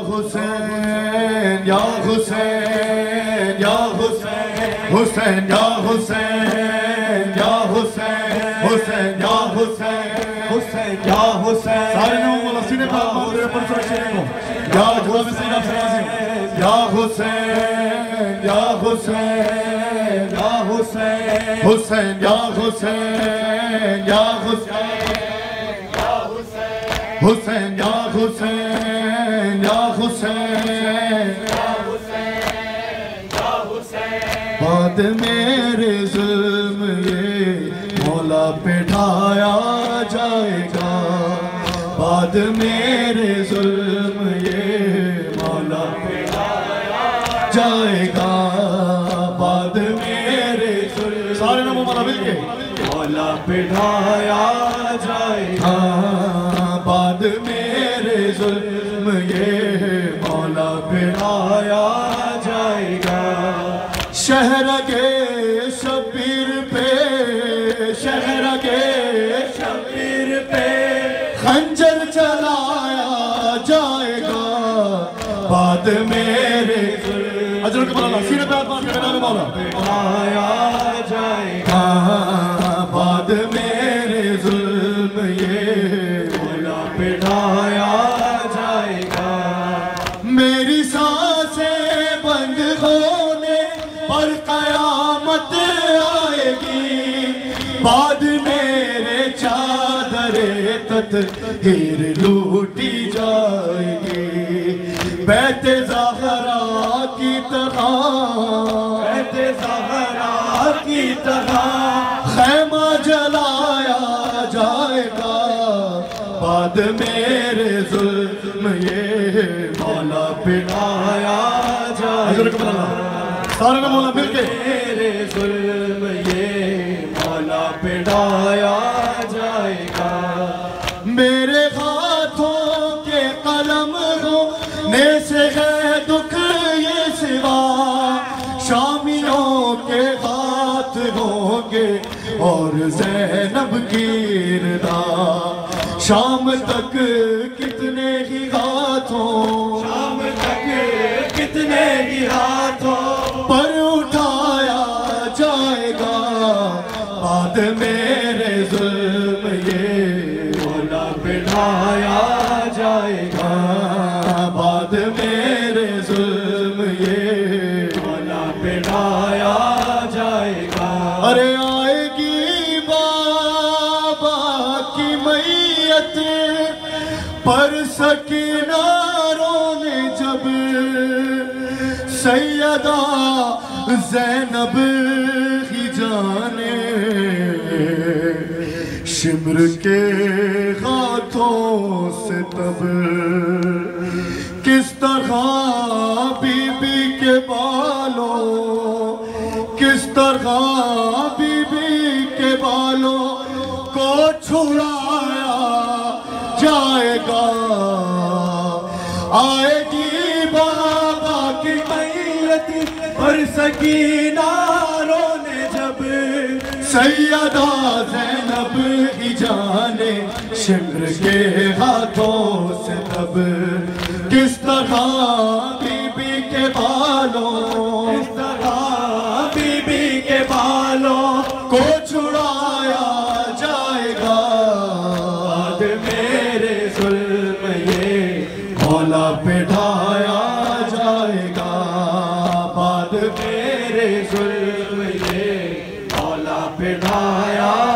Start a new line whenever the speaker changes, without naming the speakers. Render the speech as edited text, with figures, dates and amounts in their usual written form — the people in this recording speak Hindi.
हुसैन या हुसैन या हुसैन, हुसैन या हुसैन या हुसैन, हुसैन या हुसैन, हुसैन या हुसैन। सारे नाम वाला सीने पर मारे पर सुरक्षित को या हुसैन या हुसैन या हुसैन या हुसैन, हुसैन या हुसैन या हुसैन, हुसैन या हुसैन या हुसैन, बाद मेरे जुल्म ये मौला पे ढाया जाएगा, बाद मेरे जुल्म ये मौला पे ढाया जाएगा, बाद मेरे जुल्म सारे नाम मौला मिलके मौला पे ढाया जाएगा, बाद मेरे जुल्म ये मौला पे ढाया जाएगा। शहर के शबीर पे, शहर के शबीर पे खंजर चलाया जाएगा, बाद मेरे अजर के मौला सीने पे हाथ मार के नाम मौला ढाया जाएगा, बाद मेरे जुल्म ये बिठाया जाएगा। मेरी सांसें बंद होने पर कयामत आएगी, बाद मेरे चादरे तत्हीर लूटी जाएगी, बैते ज़हरा की तरह, बैते ज़हरा की तरह खैमा जलाया जाएगा, बाद मेरे जुल्म ये मौला पे ढाया जाएगा, सारे ने मौला मिलके मेरे जुल्म ये मौला पे ढाया जाएगा। मेरे हाथों के कलम होने से है दुख ये सिवा, शामियों के हाथ होंगे और ज़ैनब की रिदा, शाम तक कितने ही हाथों, शाम तक कितने ही हाथों पर उठाया जाएगा, बाद मेरे जुल्म ये मौला पे ढाया जाएगा, बाद मेरे जुल्म ये मौला पे ढाया जाएगा। अरे आएगी बाबा की मैयत पर सकीना रोने जब, सैयदा ज़ैनब ही जाने शिम्र के हाथों से तब, किस तरह बीबी के बालों, किस तरह बीबी के बालों को छुड़ाया जाएगा, आएगी बाबा की मैयत पर सकीना रोने जब, सैयदा ज़ैनब ही जाने शिम्र के हाथों से तब, किस तरह बीबी के बालों, किस तरह बीबी के बालों को छुड़ाया जाएगा, बाद मेरे जुल्म ये मौला पे ढाया जाएगा, बाद मेरे जुल्म ये मौला पे ढाया